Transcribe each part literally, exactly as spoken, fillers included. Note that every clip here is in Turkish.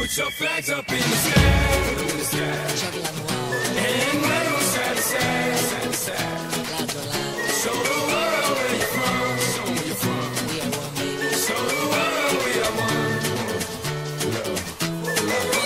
Put your flags up in the sky, in the sky. And wave side to side, side to side. Show the world where you're from, show them where you're from. Show the world we are one. Love, love.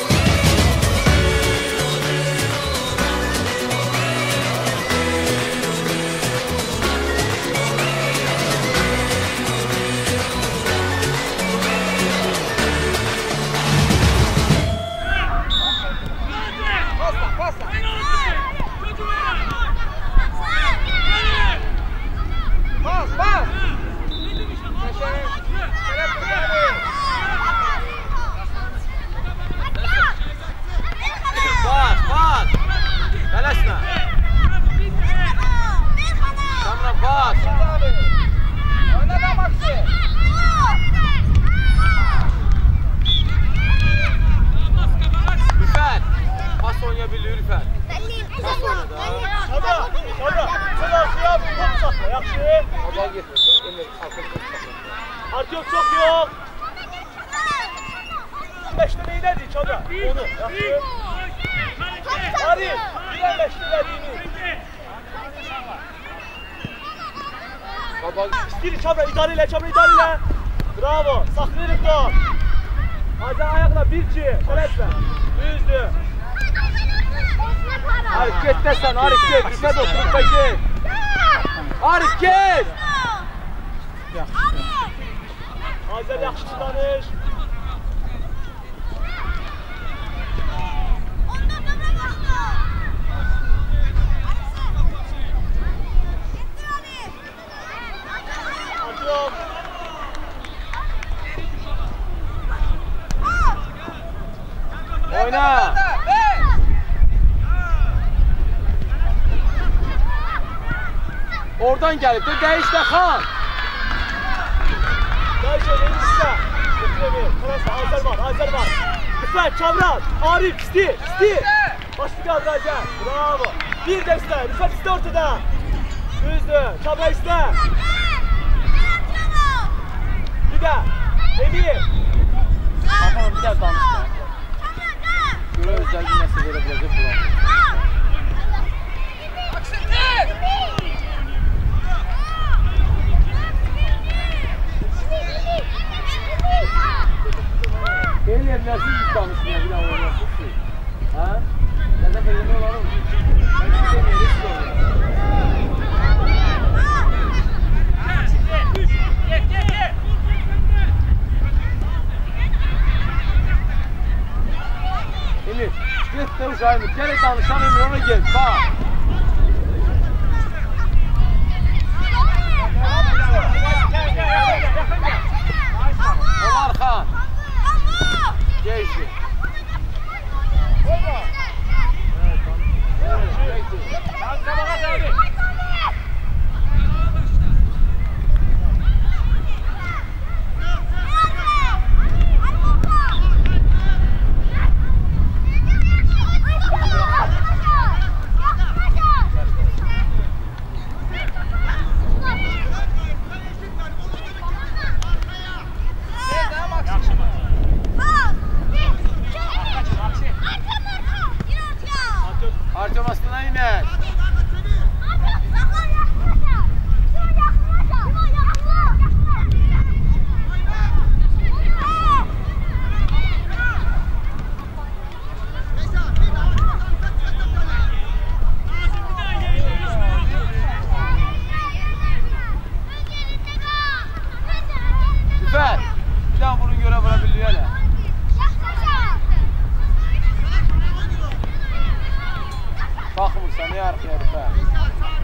Artık çok yok. Beşli neydədir çabra? Onu yaxşı. Arif, bilən beşli dediğini. İstəyir çabra, idarə ilə, çabra idarə ilə. Bravo, saxlayırıq da. Hacı ayaqla bir iki, tələsmə. Düzdür. Arif get desən, Arif get. Rüfət oturup da get. Arif get. Azer yaxşı danış. Yok. Oyna. Oradan gelip de değiş de Xan. Değiş de değiş de. Burası Azer var, Azer var. Rüfət, Kamran, Arif, isti, isti. Başlı kaldır Azer. Bravo. Bir de iste, Rüfət iste ortada. Düzdür, Kamran iste. Bir de, Emir. Bakalım bir de danış ya. Göre özel bir mesele verebilecek bulalım. El yerlersiz bir danışın ya, bir daha oynasın ki. Ha? Ya da belirli olalım. Ben bir şey neresi olalım. Emir, git de uşağım, gel danışan Emir, ona gel, bak. Omar Xan. Geçti. Artyom aslına iner. Rüfət, bir daha bunu göre vurabiliyor hele. Bakmırsan, ne arkaya Rüfət?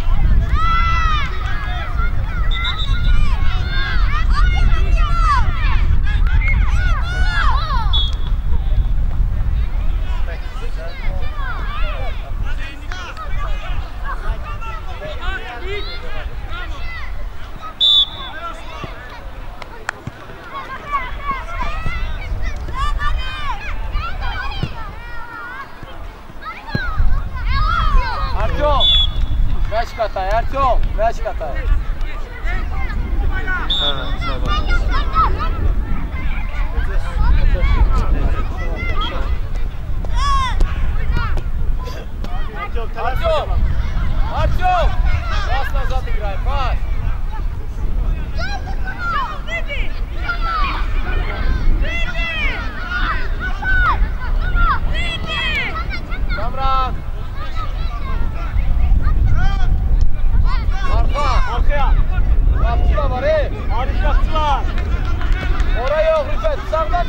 Weź kataj, Artyom, weź kataj.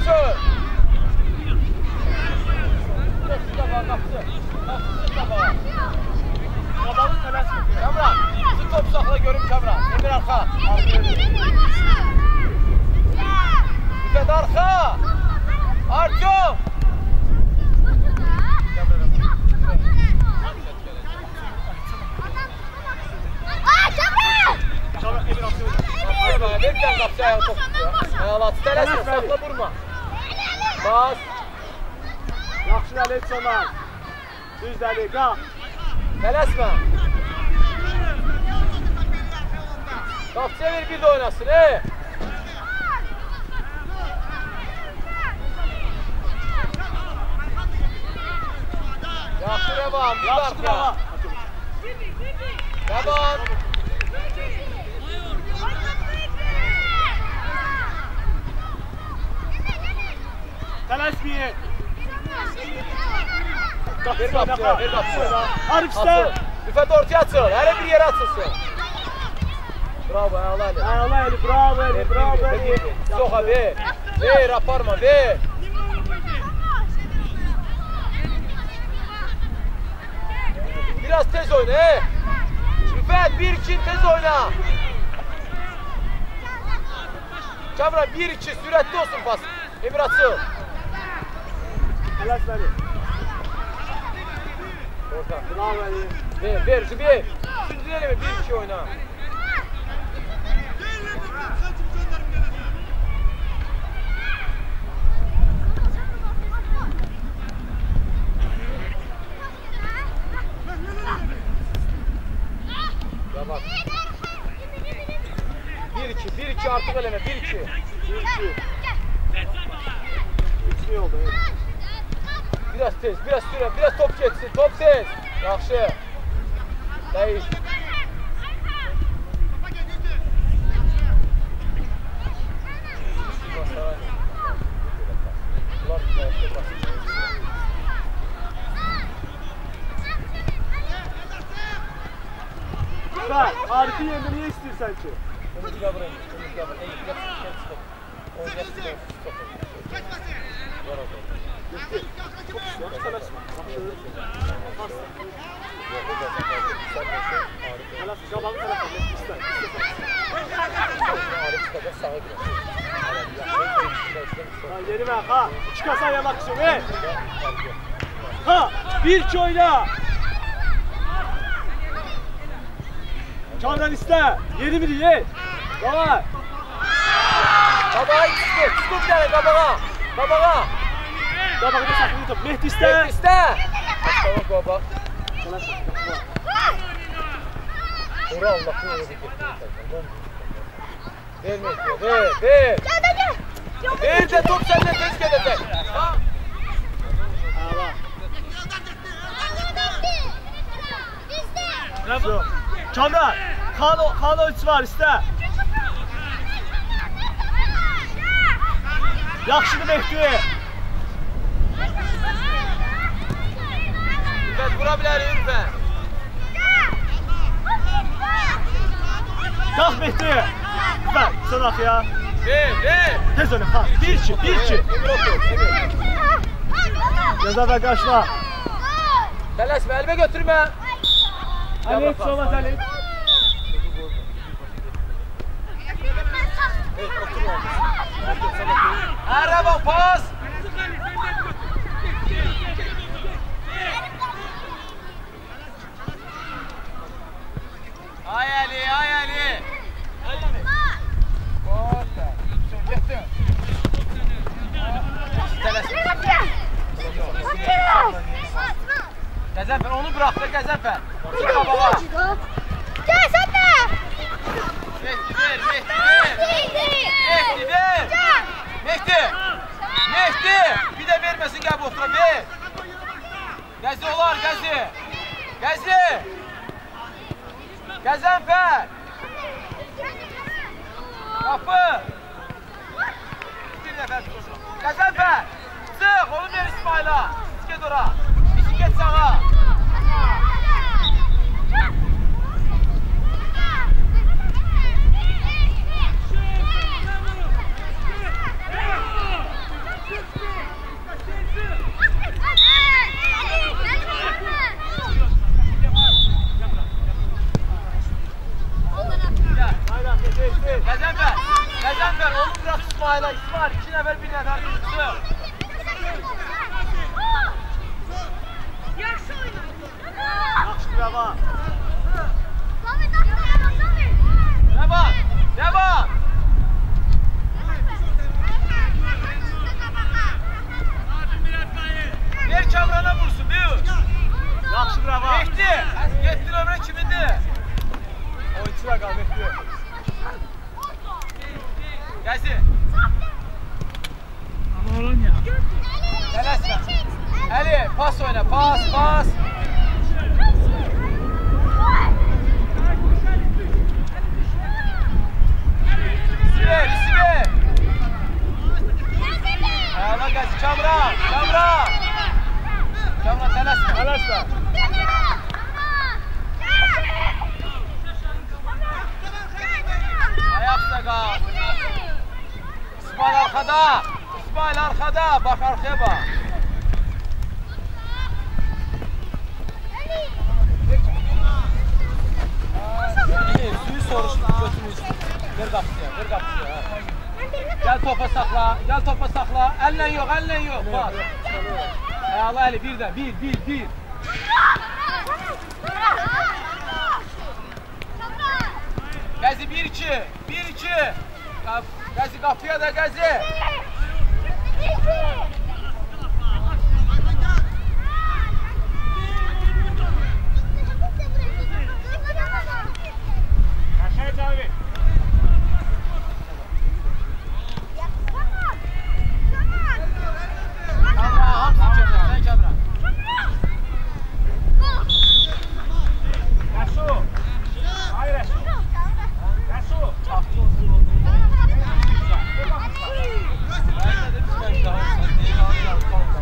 açıl. Qabağa qapısı. Qapısı qabağa. Qabağı tələsmə. Kamran, sizi top saxla görüm Kamran. Emir arxa. Rüfət arxa. Artyom. Kamran, Emir Aksu. Ver bir tane qapısı ayağı top tutuyor. Ayağlatı tələsmə, saxla vurma. Bas. Yaxşı dəli, Çömər. Düz dəli, qalq. Tələsmə. Qapıcıya ver, bir də oynasın, ey. Yaxşı, Revan, bir Yaxşı, arxa. Revan. Revan. Tələsməyin. Ver qapıcıya, ver qapıcıya. Arif istə. Rüfət ortaya açıl, hələ bir yerə açılsın. Bravo, ayağla Ali. Ayağla Eli, bravo Eli, bravo Eli. Soxa, ver. Ver, aparma, ver. Biraz tez oyna, ey. Rüfət, bir iki tez oyna. Kamran, bir iki sürətli olsun pas. Emir açıl. Tələsməni. Orta. Bravo Eli. Ver, ver, ver. Üçüncü eleme, bir iki oyna. Bak. bir iki, bir iki artık eleme, bir iki. bir iki. üç oldu. Biraz tez, biraz süre, biraz top geçsin, top tez. Yaxşı. Değiş. Süper. Arif'in yerinde niye istiyorsan ki? Önümüzü kavrayın, önümüzü kavrayın. En güzel sıkıntı stop. Oynayacak sıkıntı stop. Var oldu. Geçti. Çok güzel. Yok sana çık. Bak şöyle. Pas. Yok, o da zaten. Sen de şey, Arif. Telas, kabağı telas. İster. Arif çıkacak, sağa girer. Ha, yeni ver. Ha. İki kasa yamak için. Hey. Ha. Bir iki oyna. Kamran iste. Yeni biri ye. Davay. Kabağa ikisi, tutun bir tane kabağa. Kabağa. Kabağı da saklı top. Mehdi iste. Mehdi iste. Tamam baba. Telas. Ora Allah'ın öyle getirdi. Ver Mehdi, ver, ver. Ver de top senden tez gelecek. Ha? Ha bak. Bravo. Kamran. Kano, Kano üç var iste. Yaxşıdır Mehdi. Rüfət vura bilər Rüfət. Kalk Mehdi. Ver. Sen ak ya. Ver, ver. Tez öne. Ha. Bir iki. Bir iki. Emir otur, Emir. Ceza ver kaçma. Tələsmə, əlbə götürmə. Ali hiç olmaz Ali. Evet, otur ya. Ərəbə pas. Ay Ali, ay Ali. Orta. Getdin. Tələsmə. Qəzənfər, onu bırax da Qəzənfər. Çıxa baba. Gəzənə! Mehdi ver, Mehdi ver. Mehdi ver. Mehdi. Mehdi. Bir də verməsin, gəl bu otura, ver. Gəzi olar, Gəzi. Gəzi. Qəzənfər. Qapı. Bir nəfər tutuşun. Qəzənfər. Çıx, onu ver İsmaila. Get ora. İşin get sağa. İsmail'e. İsmail iki nəfər bir nəfər tutsun. Yaxşı, bravo. Devam, devam. Ver Kamran'a vursun, bir. Yaxşı, bravo. Mehdi, getdir ömrə kimindir? Oyunçular qal, Mehdi. Gəzi. Ama olan ya. Tələsmə. Əli, pas oyna, pas, pas. İsiver, isiver. Əla Gəzi, Kamran, Kamran. Kamran, tələsmə. Tələsmə. Ayaq üstə qal. İsmail arkada. İsmail arkada. Bak arkaya bak. İyi, suyu soruş, götürmüş. Ver kapıya, ver kapıya. Gel topa sakla, gel topa sakla. Elle yok, elle yok. Bak. Allah Ali, bir de, bir, bir, bir. Gəzi bir iki, bir iki. Gəzi kapıya da Gəzi. Aşağı Cavi. Kamran, hamısını çəkir, sən Kamran. Yasu. Hayır Yasu. Yasu. Çaktı olsun. Ben de düşmemiş daha. Sen neyi alacağım?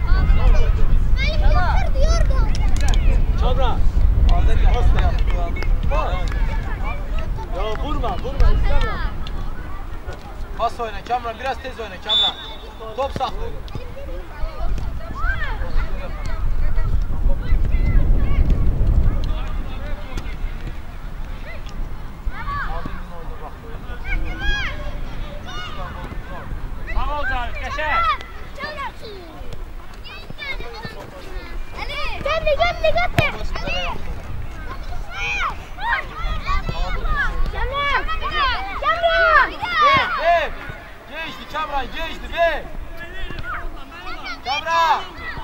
Kamran. Aldın ya, hasta yaptı. Ya vurma, vurma. İstemem. Pas oyna Kamran, biraz tez oyna Kamran. Top saklı. Sağ ol Cavi, qəşəng. Göndü, göndü, göndü. Cemre! Cemre! Ver, ver. Geçti Kamran, geçti, ver. Kamran.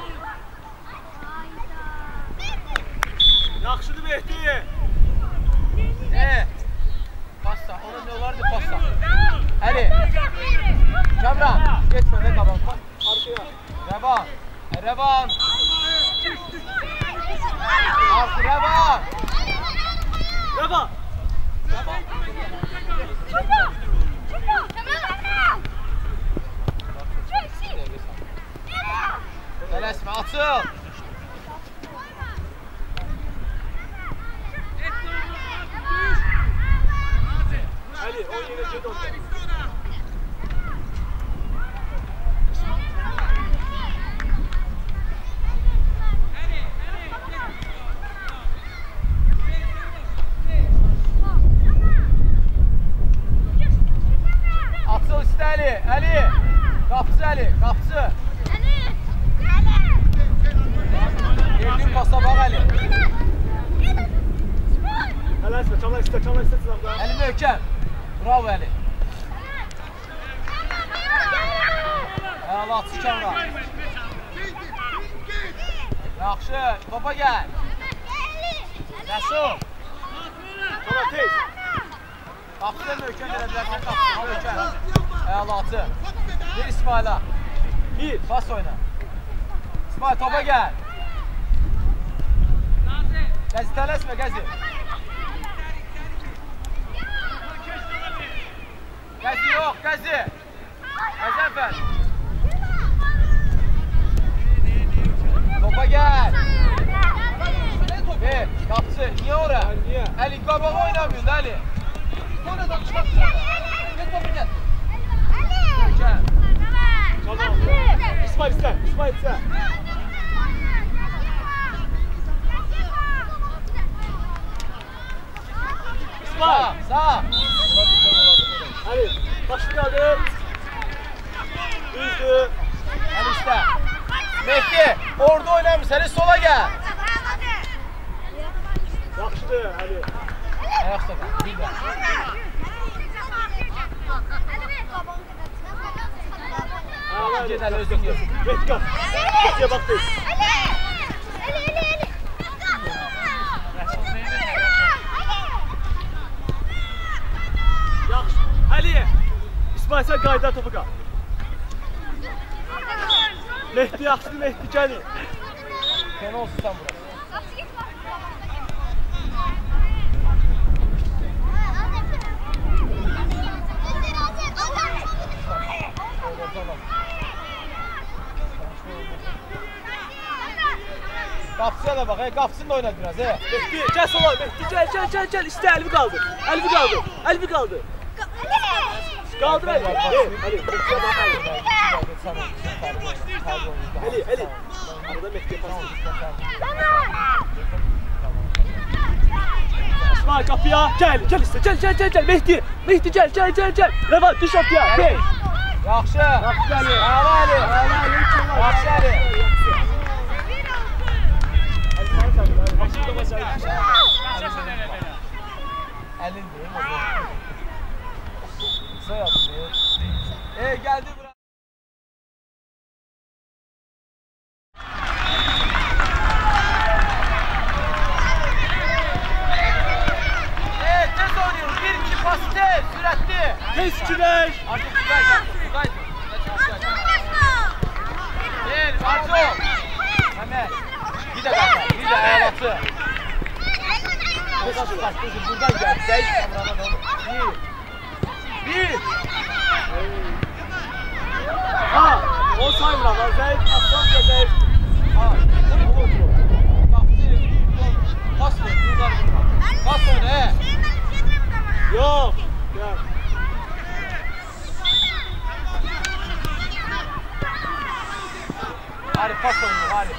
Yaxşıdır Mehdi. Ne? Pasta, ona ne olardı pasta? Ali. Kamran, geçme ne kaban. Arkaya. Revan. Revan. Artı Revan. Bravo. Tələsmə, açıl. Ali, o yine geri oldu. Açıl üstə Ali, Ali. Qapçı Ali, qapçı. Verdiğin pasa bak Ali. Tələsmə, Kamran istə, Kamran istə sınavda. Ali möhkəm. Bravo Ali. Əla, açı Kamran. Yaxşı, topa gəl. Yasu. Kamran tez. Qapçıda möhkəm verə bilərsən, qapçıda möhkəm. Əla, açı. Ver İsmail'a. Bir. Pas oyna. İsmail topa gəl. Gəzi tələsmə, Gəzi. Gəzi yox, Gəzi. Qəzənfər. Topa gəl. Ver, qapçı, niyə ora? Niyə? Əli, qabağa oynamıyorsun, Əli. Oradan çıxaq. Get topu gəl. Gəl. Kamran. İsmail istə, İsmail istə. İsmail. Sağ, sağ. Ali, başını kaldır. Düzdür. Əli üstə. Mehdi, orada oynamırsan, Əli sola gəl. Yaxşıdır, Əli. Ayaq üstə qal, bir də. Ged Əli, özün gel. Mehdi qal. Mehdiyə bax deyil. Yaxşı. Əli. İsmail sən qayda topu qal. Mehdi yaxşıdır, Mehdi gəlin. Sen olsun sen burası. Qapçıya da bax, hey, qapçını da oynadı biraz, he. Mehdi, gəl sola, Mehdi, gəl, gəl, gəl, gəl. İstə, Əlbi qaldı. Əlbi qaldı. Əlbi qaldı. Qaldır Əli. Əli, Mehdiyə bax Əli. Əli, Əli. Arada Mehdiyə pas. İsmail qapıya, gəl, gəl istə, gəl, gəl, gəl, gəl. Mehdi, Mehdi gəl, gəl, gəl, gəl. Rəvan, düş ortaya, gəl. Yaxşı. Yaxşı Əli. Əli, Əli. Yaxşı Əli. Əlin deyim, o zaman. Qısa yapın deyim. Ey, gəldi bura. Ey, tez oynuyoruz. Bir, iki, pas tez, sürətli. Tez güneş. Artıq Tugaydı, Tugaydı. Gel, Artur. Hemen. Bir de kalkar, bir de ayalatı. Buradan çıkarsın, buradan gel. Değiş kamerana da olur. Bir. Bir. Ha, o saymıram. Zayıf, aslan da zayıf. Ha, otur, otur. Bak, pas ver, buradan. Pas oyna, he. Yok. Gel. Hadi pas oyna, hadi.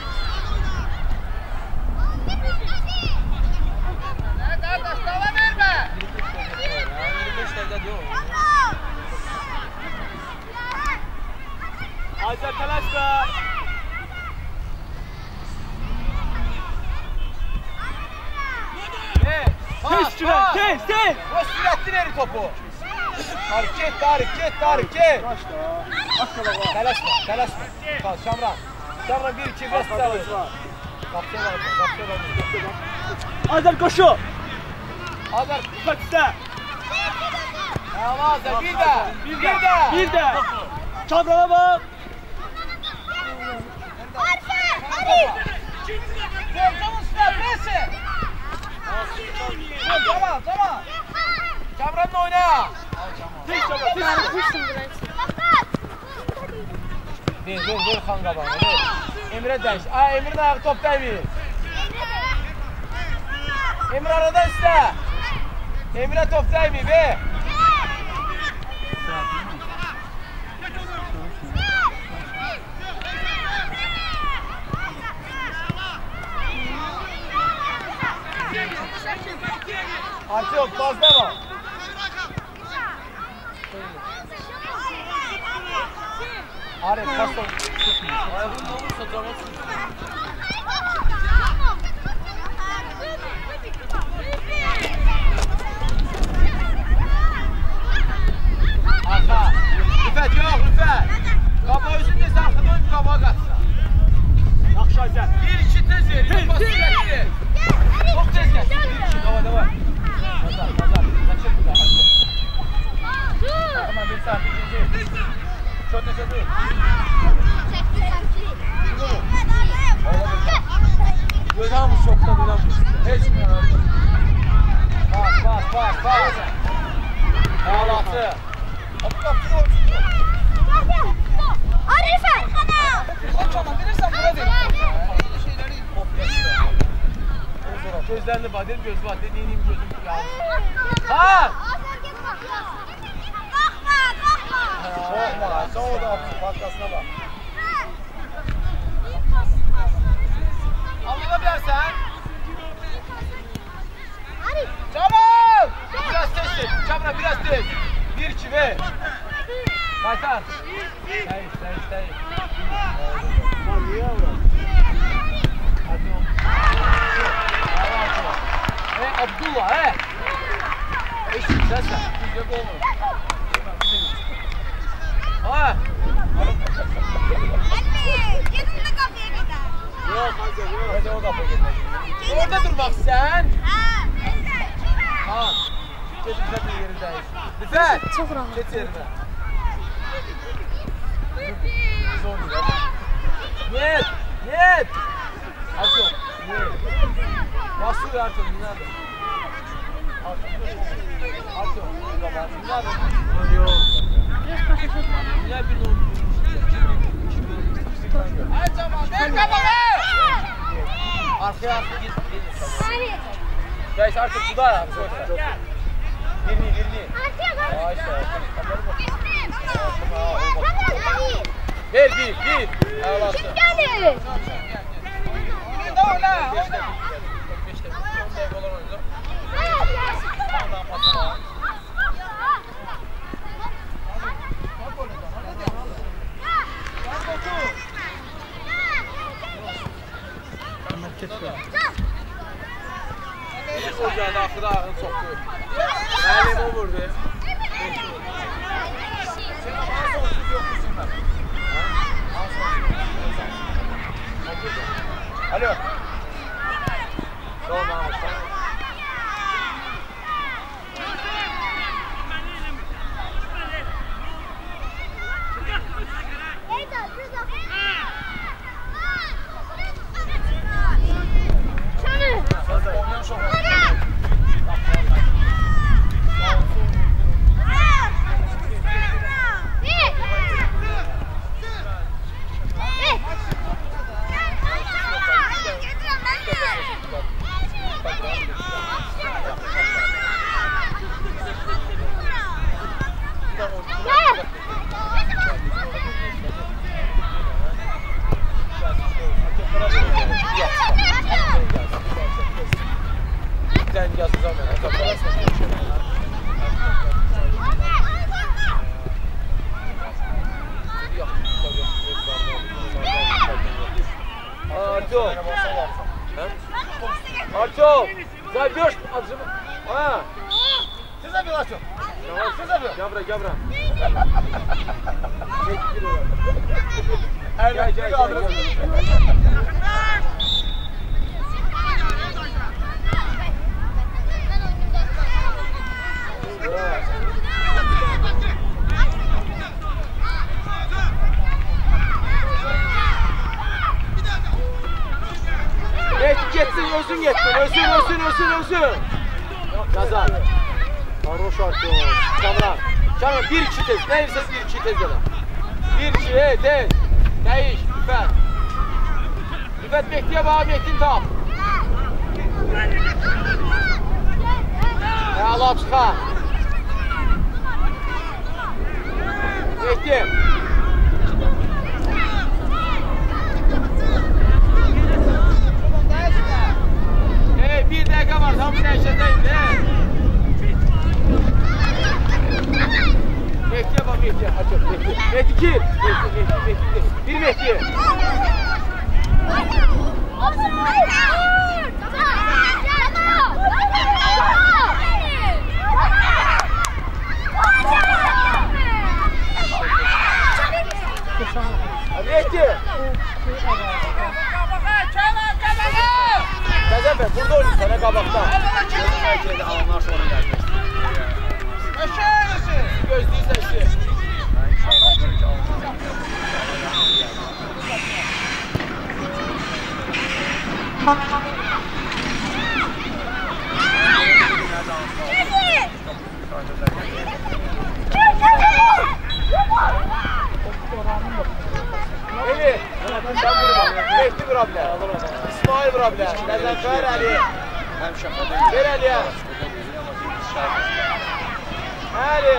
Kardeş, devam verme. yirmi beş dakika diyor. Azer telaşla. Hey, Tez güneş, tez, tez. o süratli verir topu. Hareket, hareket, hareket. Başla. Başla baba. Telaşma, telaşma. Kal, Şamran. Şamran bir, iki, beş, Başla. var. Kapıya var, kapıya var. Azer koşu. Azer, Bak iste. tamam Azer, bir de, Bir bir de. de. Bir de. Çabrana bak. Tamam, sürat, neyse. Tamam, tamam. Şamran'la oyna. Tez çabuk, tez. Ver, ver, ver xan qabağına, ver. Emre dəyiş. Ay, Emre'nin ayağı top dəymir. Emre aradan iste. Emre top dəymir, ver. Artıyor, fazla var. Arif, pas ol. Ayağın olursa canı tutsun. Arka. Rüfət, yox, Rüfət. Qaba özün de sen xıdın qaba qaçsa. Yaxşı Azer. Bir, iki tez ver, yok pas sürətli. Çok tez gəl. Bir, iki, dava, dava. Qazar, qazar. Qaçır bir daha, qaçır. Tamam, bir saat, bir saat. Çok neşe dur. Gözəmiş şokda dönəmiş. Heç mi öldü? Bak, bak, bak, bak. Ağlatı. Qapçını oyuncu. Arife! Qapçana, bilirsən bura deyil. Şeyləri kopyasın. Gözlərini badir, göz badir, neyiniyim gözüm yağmış. Ha! Bakma, bakma! Korkma, sen o da apsın, başkasına bak. Anlada bilərsən? Camal! Biraz tez tez, Camra biraz tez. Bir, iki, ver. Qaytar. Dəyiş, dəyiş, dəyiş. Lan niye avrat? Artyom. Hey Abdullah, he. Eşit, səsən. Güzel olmur. Ha. Gedin de kapıya gider. Yok Hacer yok. Hadi o kapıya gidelim. Orada dur bak sen. Ha. Geç güzel bir yerindeyiz. Lütfen. Çok rahat. Geç yerine. Zor değil. Niyet. Niyet. Artyom. Niyet. Basıyor Artyom. Nerede? Artyom. Nerede? Yok. Ne bir oldu? Ay tamam. Ver kafanı. Arkaya arkaya git. Guys artık bu da ya. Birini birini. Ay işte. Ver bir bir. Ağlasın. Kim geldi? Doğru la. beş dakika. beş dakika. on dakika olur oyuncu. Ondan patla. Neyse ocağı da axıda ağın çoxdur. Məlim o vurdu. Alo. Tamam Mahmut. Artyom, забьешь, отжимай. А, ты забил, Artyom. Ты забил. Габра, габра. Gel, gel, gel, gel. Geçsin, ölsün geçsin, ölsün, ölsün, ölsün, ölsün. Yazar. Хорош Artyom. Kamran. Kamran, bir iki tez. Neyse bir iki tez yana. Bir iki, hey, tez. Değiş, Rüfət. Rüfət Mehdi'ye bağ, Mehdi'ni tap. Ya Allah çıxa. Mehdi. Hey, bir dakika var, tam bir değişeceğiz. Mehdi'ye bak, Mehdi'ye. Açın, Mehdi. Mehdi kim? Mehdi, Mehdi, Mehdi. Bir Mehdi. Mehdi. Qəzənbək, burada oynayın sənə qabaqda. Gözləyəcəkdə alanlar sonra gəlmək. Gözləyirsən işi. Eli, sen vurma. Mehdi vura bilər. İsmail vura bilər. Qəzənbək, Əli. Ver Əliyə. Əli.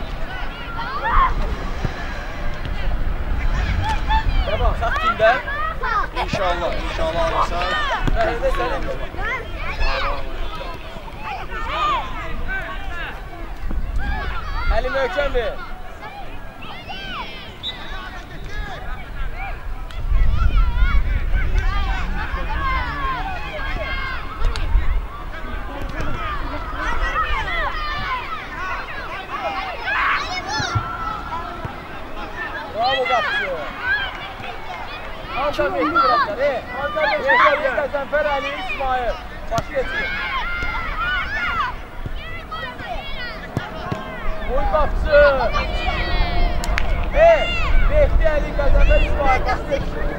Devam, sağ kimdə? İnşallah, inşallah alırsan. Məhəndə sənin. Əli möhkəm ver. Bravo qapıcı. Ancaq Mehdi bıraklar. E, ancaq Mehdi Qəzənfər Əli İsmail. Başı geçiyor. Oy qapıcı. E, Mehdi Əli Qəzənfər İsmail. Başı geçiyor.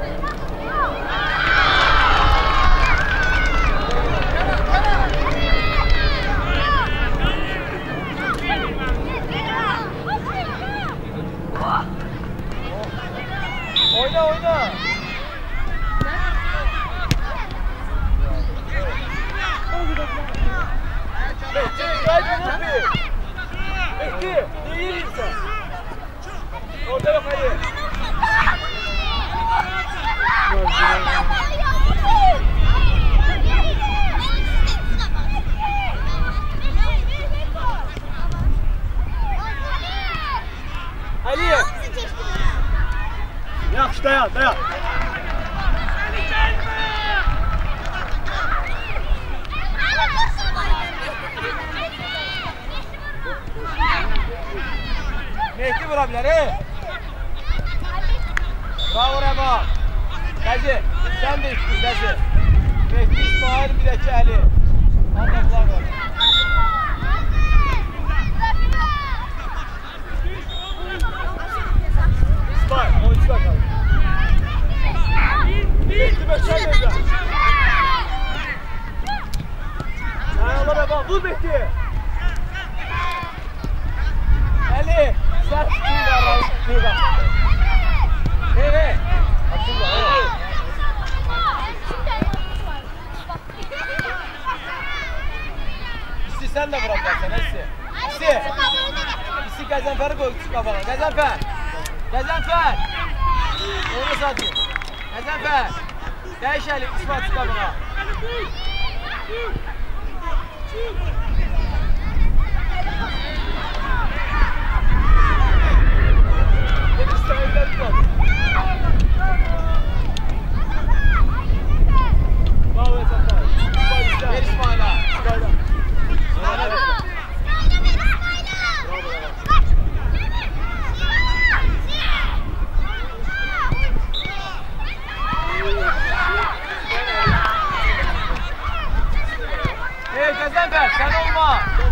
Oyna oyna. Mehdi gel Mehdi. Mehdi değil insan. Orada yok hayır. Ali. Yaxşı dayan, dayan. Mehdi vura bilər, e? Bravo Rəba. Qəzi, sən də üstün, Qəzi. Mehdi İsmail, bir də ki, Əli. Anladılar var. İsmail, oyuncu bakalım. Mehdi Bəşər Mehdi. Ayağla Rəba, vur Mehdi. Əli, sərt bir qarar, bir qarar. Hey, hey. Açılma, hey. İsti sən də vura bilərsən, İsti. İsti. İsti Qəzənfəri qoy küçük qabağa. Qəzənfər. Qəzənfər. Oyuna satayım. Qəzənfər. Dəyiş Əli, İsmail küçük qabağa. Ver İsmail'a. Hey Qəzənfər, sen olma.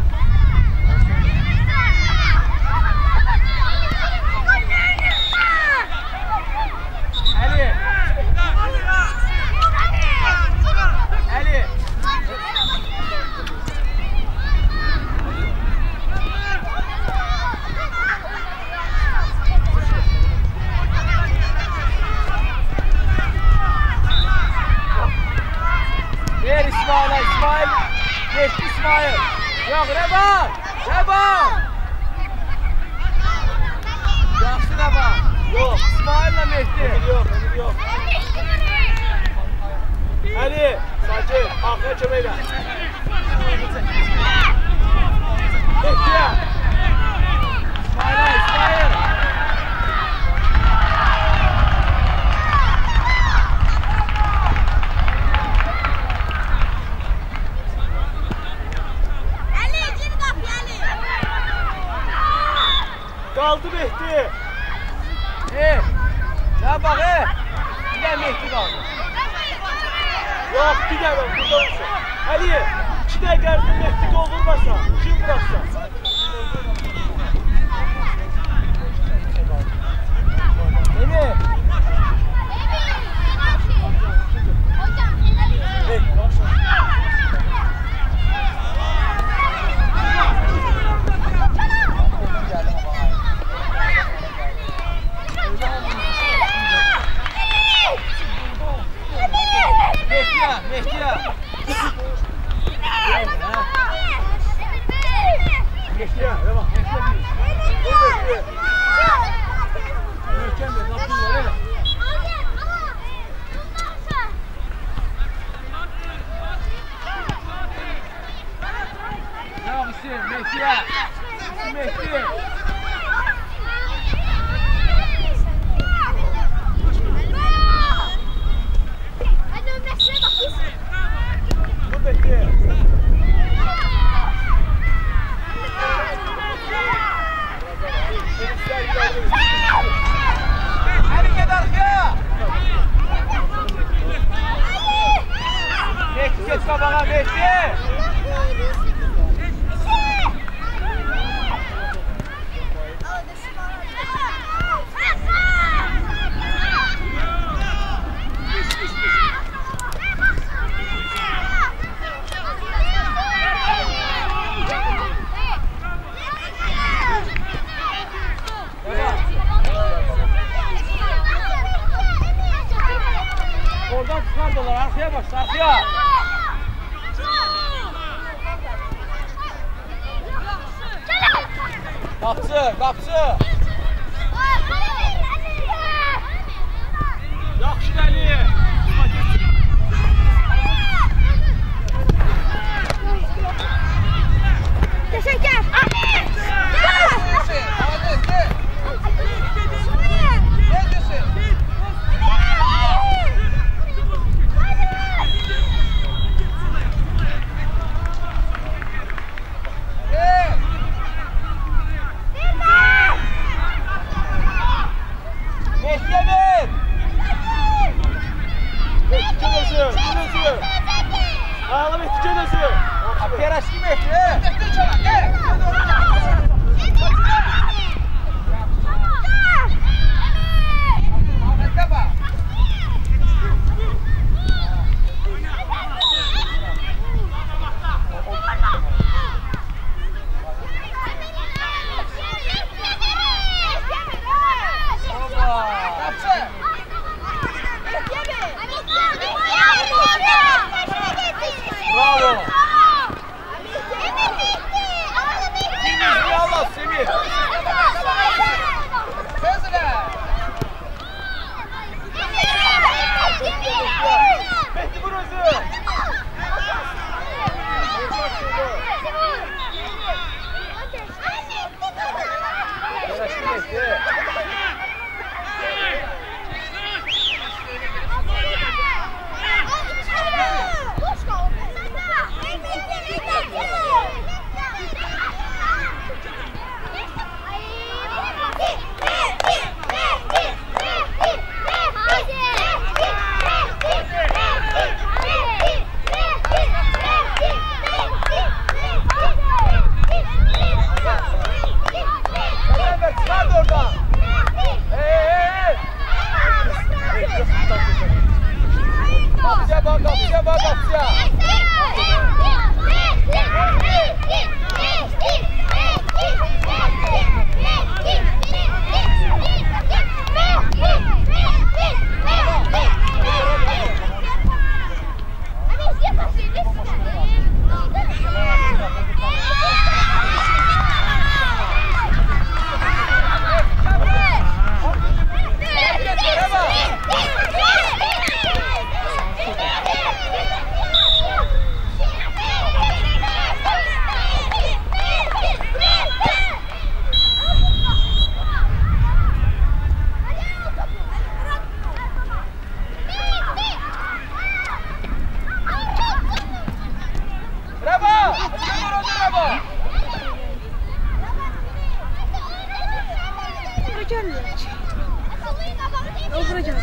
Ali. Ali. Ver İsmail'e, İsmail. Geçti İsmail. Yok, Rəba. Rəba. Yaxşı Rəba. Yok, İsmail'le Mehdi. Emir yok, Emir yok. Ali, sakin, arkaya çömeyle. Mehdi'ye. İsmail'e, İsmail. Kaldı Mehdi. E, ya bak e. Bir de Mehdi kaldı. Yok bir tane burada olsun. Ali, iki de gelsin Mehdi gol vurmasa, kim bıraksa? Emir. Hey, Mehdi'ye, Mehdi'ye. Mehdi'ye, devam. Mehdi'ye. Mükemmel, nasıl var öyle? Devam istedim, Mehdi'ye. Mehdi. Bu Mehdi. Mehdi geç qabağa, Mehdi! Oradan çıkardılar, arkaya baş, arkaya! Qapçı, qapçı! Yaxşı Əli! Teşekkür. Ağlam etki edəsi. Aperaşki Mehdi! Bravo! Semih, Allah Semih! Mehdi vur özü. Aperaşki Mehdi! Çıkardı oradan! Hey hey hey! Kapıya bak, kapıya bak, kapıya! Öldüreceğim.